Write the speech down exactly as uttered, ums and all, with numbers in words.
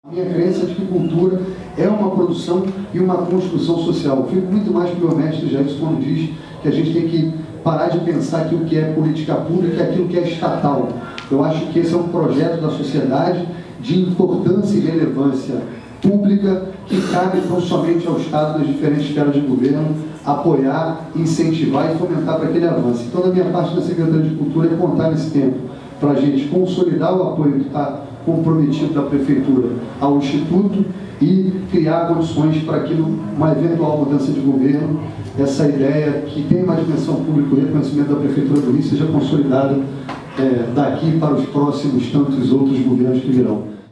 A minha crença é de que cultura é uma produção e uma construção social. Eu fico muito mais que o meu mestre Jairson quando diz que a gente tem que parar de pensar aquilo que é política pública e aquilo que é estatal. Eu acho que esse é um projeto da sociedade de importância e relevância pública que cabe não somente ao Estado, nas diferentes esferas de governo, apoiar, incentivar e fomentar para que ele avance. Então, da minha parte, da Secretaria de Cultura, é contar nesse tempo para a gente consolidar o apoio que está comprometido da Prefeitura ao Instituto e criar condições para que, numa eventual mudança de governo, essa ideia que tem uma dimensão pública, o reconhecimento da Prefeitura do Rio, seja consolidada é, daqui para os próximos tantos outros governos que virão.